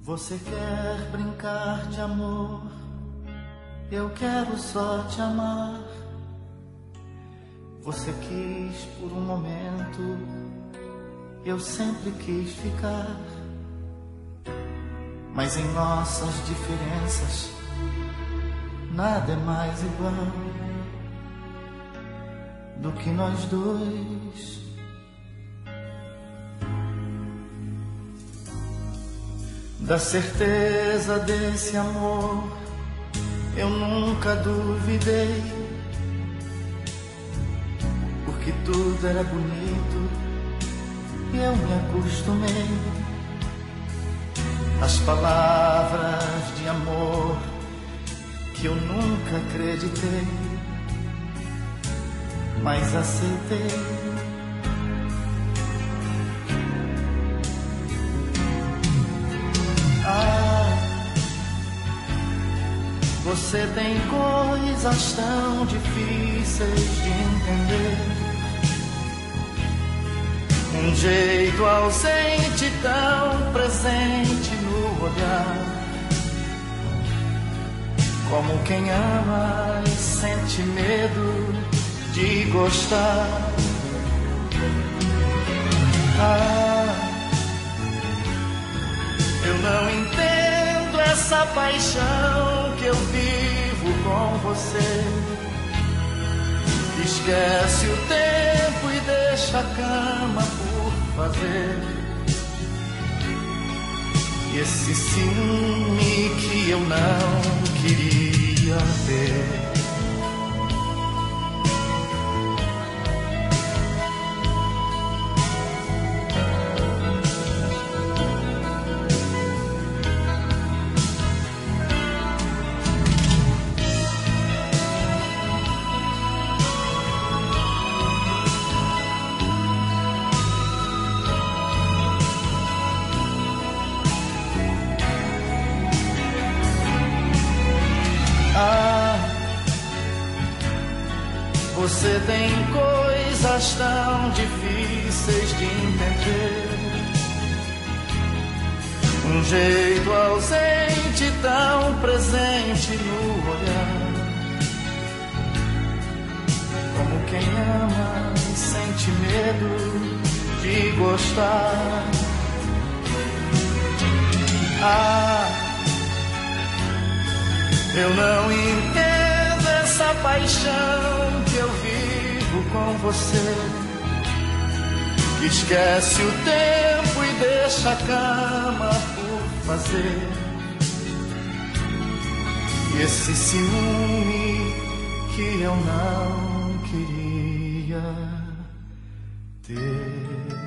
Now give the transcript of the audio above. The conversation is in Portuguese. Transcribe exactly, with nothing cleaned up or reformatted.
Você quer brincar de amor, eu quero só te amar. Você quis por um momento, eu sempre quis ficar. Mas em nossas diferenças, nada é mais igual do que nós dois. Da certeza desse amor eu nunca duvidei, porque tudo era bonito e eu me acostumei. As palavras de amor que eu nunca acreditei, mas aceitei. Ah, você tem coisas tão difíceis de entender, um jeito ausente tão presente no olhar, como quem ama e sente medo de gostar. Ah, eu não entendo essa paixão que eu vivo com você. Esquece o tempo e deixa a cama por fazer. E esse ciúme que eu não queria ver. Ah, você tem coisas tão difíceis de entender, um jeito ausente tão presente no olhar, como quem ama e sente medo de gostar. Ah, eu não entendo essa paixão que eu vivo com você. Esquece o tempo e deixa a cama por fazer. E esse ciúme que eu não queria ter.